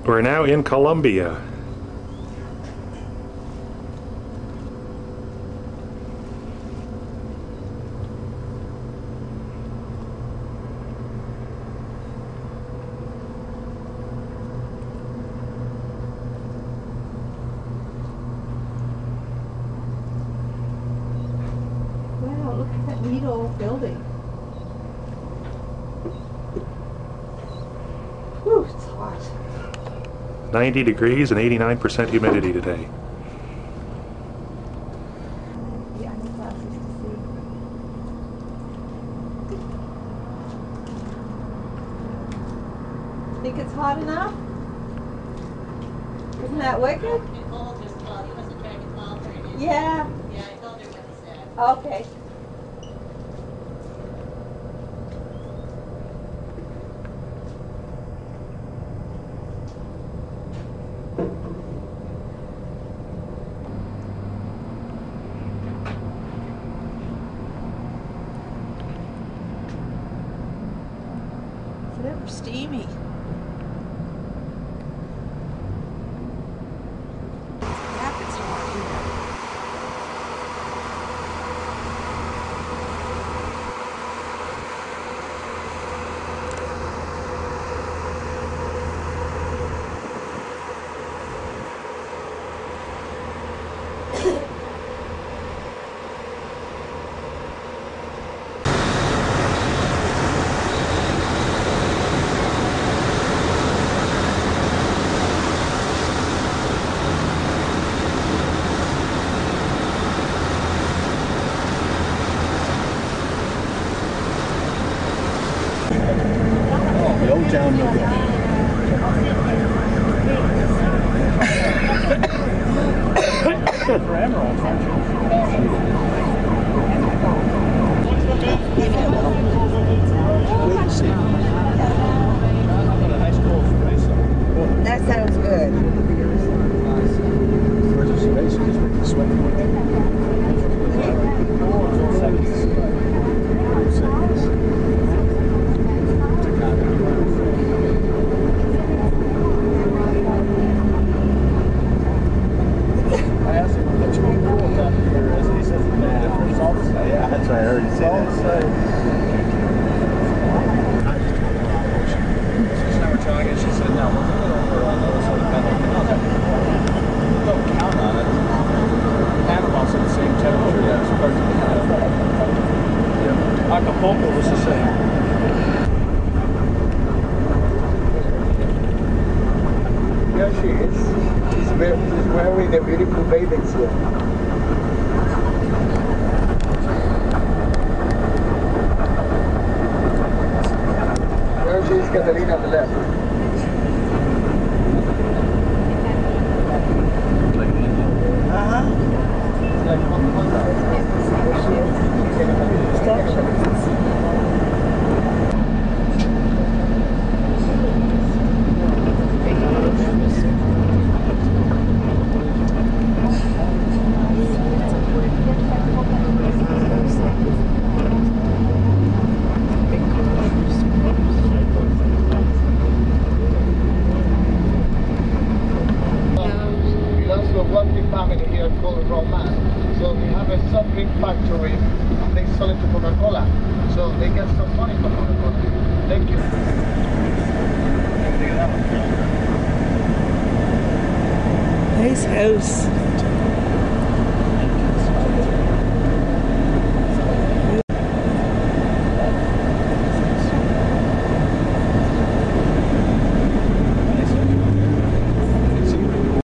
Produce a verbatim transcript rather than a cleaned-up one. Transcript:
We're now in Colombia. Wow, look at that neat old building. Whew, it's hot. ninety degrees and eighty-nine percent humidity today. Yeah, the classes to see. Think it's hot enough? Isn't that wicked? Yeah. Yeah, I told her what he said. Okay. It's never steamy. Yeah, it's hot here. The old town no good. For emeralds, aren't you? That sounds good. Yeah, that's right. I heard you say that. She's never telling us. She said, "No, we're going over on the other side of the pedal." Don't count on it. Panama's at the same temperature as Cartagena. Yeah. Acapulco was the same. Here she is. She's wearing a beautiful bathing suit. There she is, Catalina on the left. Uh-huh. Family here called Romance. So we have a soft drink factory and they sell it to Coca-Cola. So they get some money from Coca-Cola. Thank you. Nice house.